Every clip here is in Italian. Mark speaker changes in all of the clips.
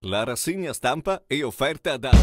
Speaker 1: La rassegna stampa è offerta da...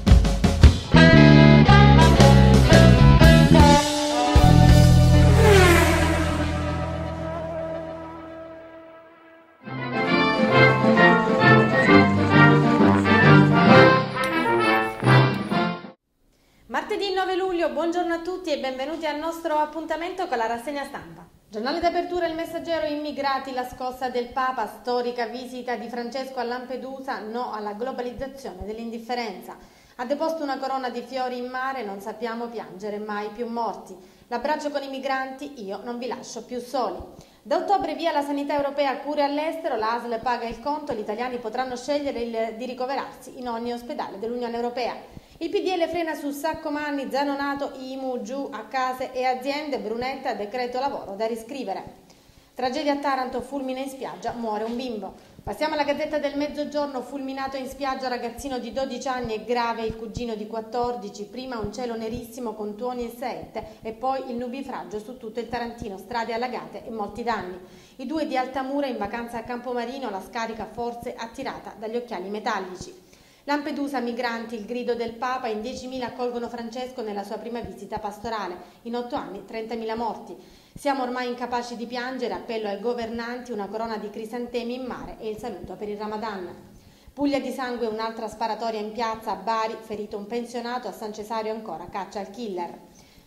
Speaker 2: Martedì 9 luglio, buongiorno a tutti e benvenuti al nostro appuntamento con la rassegna stampa. Giornale d'apertura Il Messaggero, immigrati, la scossa del Papa, storica visita di Francesco a Lampedusa, no alla globalizzazione dell'indifferenza. Ha deposto una corona di fiori in mare, non sappiamo piangere mai più morti. L'abbraccio con i migranti, io non vi lascio più soli. Da ottobre via la sanità europea, cure all'estero, la ASL paga il conto, gli italiani potranno scegliere di ricoverarsi in ogni ospedale dell'Unione Europea. Il PDL frena su Saccomanni, Zanonato, IMU, giù a case e aziende, Brunetta, decreto lavoro da riscrivere. Tragedia a Taranto, fulmine in spiaggia, muore un bimbo. Passiamo alla Gazzetta del Mezzogiorno, fulminato in spiaggia ragazzino di 12 anni e grave il cugino di 14, prima un cielo nerissimo con tuoni e saette e poi il nubifragio su tutto il Tarantino, strade allagate e molti danni. I due di Altamura in vacanza a Campomarino, la scarica forse attirata dagli occhiali metallici. Lampedusa, migranti, il grido del Papa, in 10.000 accolgono Francesco nella sua prima visita pastorale, in 8 anni 30.000 morti. Siamo ormai incapaci di piangere, appello ai governanti, una corona di crisantemi in mare e il saluto per il Ramadan. Puglia di sangue, un'altra sparatoria in piazza a Bari, ferito un pensionato, a San Cesario ancora caccia al killer.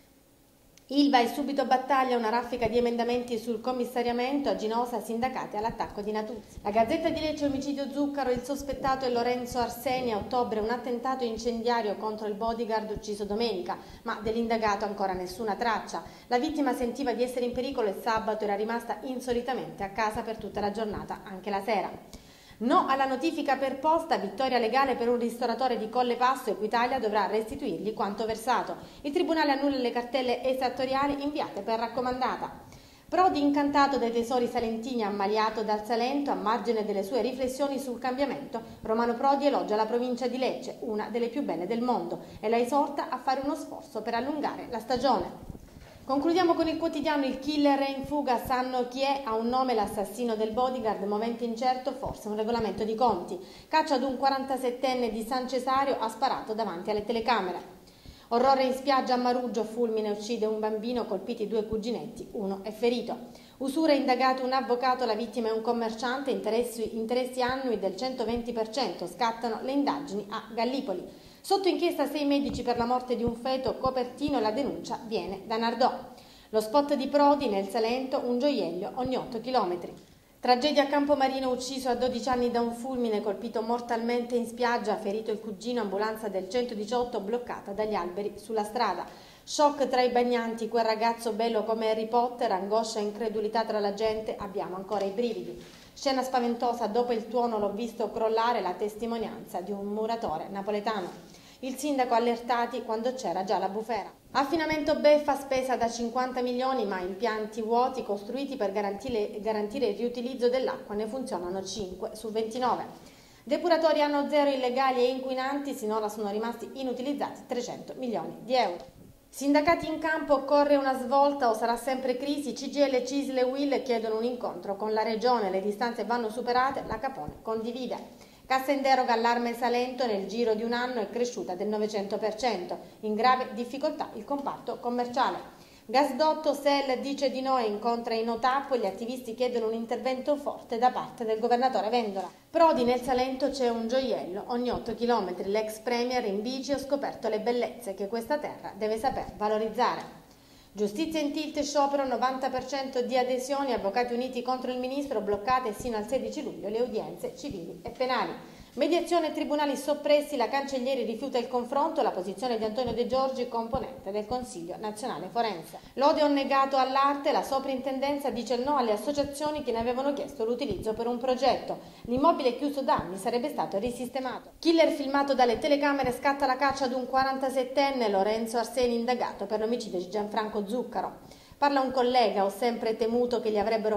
Speaker 2: Ilva e subito battaglia, una raffica di emendamenti sul commissariamento, a Ginosa sindacati all'attacco di Natuzzi. La Gazzetta di Lecce, omicidio Zuccaro, il sospettato è Lorenzo Arseni, a ottobre un attentato incendiario contro il bodyguard ucciso domenica, ma dell'indagato ancora nessuna traccia. La vittima sentiva di essere in pericolo e sabato era rimasta insolitamente a casa per tutta la giornata, anche la sera. No alla notifica per posta, vittoria legale per un ristoratore di Colle Passo, Equitalia dovrà restituirgli quanto versato. Il Tribunale annulla le cartelle esattoriali inviate per raccomandata. Prodi incantato dai tesori salentini, ammaliato dal Salento, a margine delle sue riflessioni sul cambiamento, Romano Prodi elogia la provincia di Lecce, una delle più belle del mondo, e la esorta a fare uno sforzo per allungare la stagione. Concludiamo con il quotidiano, il killer è in fuga, sanno chi è, ha un nome l'assassino del bodyguard, momento incerto, forse un regolamento di conti. Caccia ad un 47enne di San Cesario, ha sparato davanti alle telecamere. Orrore in spiaggia a Maruggio, fulmine uccide un bambino, colpiti 2 cuginetti, uno è ferito. Usura, indagato un avvocato, la vittima è un commerciante, interessi annui del 120%, scattano le indagini a Gallipoli. Sotto inchiesta 6 medici per la morte di un feto, Copertino, la denuncia viene da Nardò. Lo spot di Prodi nel Salento, un gioiello ogni 8 chilometri. Tragedia a Campomarino, ucciso a 12 anni da un fulmine, colpito mortalmente in spiaggia, ferito il cugino, ambulanza del 118 bloccata dagli alberi sulla strada. Shock tra i bagnanti, quel ragazzo bello come Harry Potter, angoscia e incredulità tra la gente, abbiamo ancora i brividi. Scena spaventosa, dopo il tuono l'ho visto crollare, la testimonianza di un muratore napoletano. Il sindaco allertati quando c'era già la bufera. Affinamento beffa, spesa da 50 milioni ma impianti vuoti costruiti per garantire il riutilizzo dell'acqua, ne funzionano 5 su 29. Depuratori anno zero illegali e inquinanti, sinora sono rimasti inutilizzati 300 milioni di euro. Sindacati in campo, occorre una svolta o sarà sempre crisi? CGL, CISL e UIL chiedono un incontro con la Regione, le distanze vanno superate, la Capone condivide. Cassa in deroga allarme Salento, nel giro di un anno è cresciuta del 900%, in grave difficoltà il comparto commerciale. Gasdotto, SEL dice di no e incontra i no TAP, gli attivisti chiedono un intervento forte da parte del governatore Vendola. Prodi, nel Salento c'è un gioiello ogni 8 km, l'ex premier in bici ha scoperto le bellezze che questa terra deve saper valorizzare. Giustizia in tilt, sciopero, 90% di adesioni, avvocati uniti contro il ministro, bloccate sino al 16 luglio le udienze civili e penali. Mediazione e tribunali soppressi, la Cancellieri rifiuta il confronto, la posizione di Antonio De Giorgi, componente del Consiglio Nazionale Forense. L'odio negato all'arte, la soprintendenza dice no alle associazioni che ne avevano chiesto l'utilizzo per un progetto. L'immobile chiuso da anni sarebbe stato risistemato. Killer filmato dalle telecamere, scatta la caccia ad un 47enne, Lorenzo Arseni indagato per l'omicidio di Gianfranco Zuccaro. Parla un collega, ho sempre temuto che gliel'avrebbero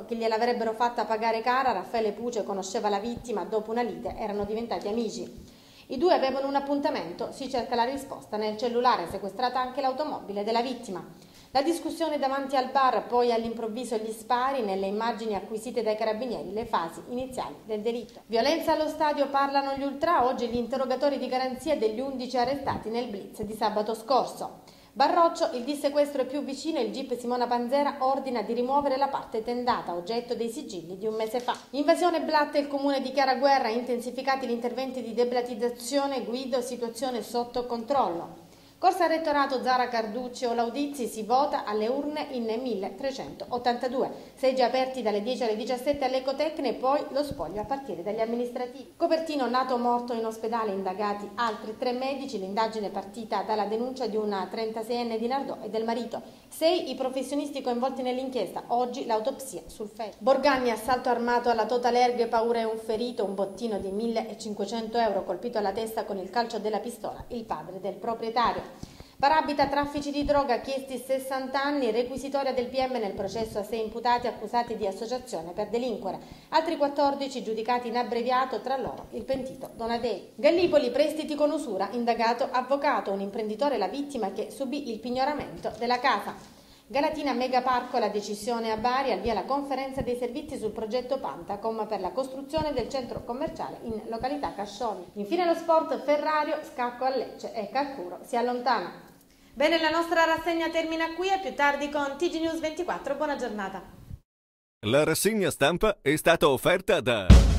Speaker 2: fatta pagare cara, Raffaele Puce conosceva la vittima, dopo una lite erano diventati amici. I due avevano un appuntamento, si cerca la risposta nel cellulare, sequestrata anche l'automobile della vittima. La discussione davanti al bar, poi all'improvviso gli spari, nelle immagini acquisite dai carabinieri, le fasi iniziali del delitto. Violenza allo stadio, parlano gli ultra, oggi gli interrogatori di garanzia degli 11 arrestati nel blitz di sabato scorso. Barroccio, il dissequestro è più vicino, il GIP Simona Panzera ordina di rimuovere la parte tendata, oggetto dei sigilli di un mese fa. Invasione Blatte, il comune dichiara guerra, intensificati gli interventi di deblatizzazione, Guido, situazione sotto controllo. Corsa al rettorato Zara Carducci o Laudizzi, si vota alle urne in 1382. Seggi aperti dalle 10 alle 17 all'Ecotecne e poi lo spoglio a partire dagli amministrativi. Copertino, nato morto in ospedale, indagati altri 3 medici. L'indagine è partita dalla denuncia di una 36enne di Nardò e del marito. 6 i professionisti coinvolti nell'inchiesta. Oggi l'autopsia sul feto. Borgagna, assalto armato alla Total Erg, paura e un ferito, un bottino di 1.500 euro, colpito alla testa con il calcio della pistola, il padre del proprietario. Parabita, traffici di droga, chiesti 60 anni, requisitoria del PM nel processo a 6 imputati accusati di associazione per delinquere, altri 14 giudicati in abbreviato, tra loro il pentito Donadei. Gallipoli, prestiti con usura, indagato avvocato, un imprenditore la vittima che subì il pignoramento della casa. Galatina Megaparco, la decisione a Bari, al via la conferenza dei servizi sul progetto Pantacom per la costruzione del centro commerciale in località Cascioni. Infine lo sport, Ferrario, scacco a Lecce e Calcuro si allontana. Bene, la nostra rassegna termina qui e più tardi con TG News 24. Buona giornata.
Speaker 1: La rassegna stampa è stata offerta da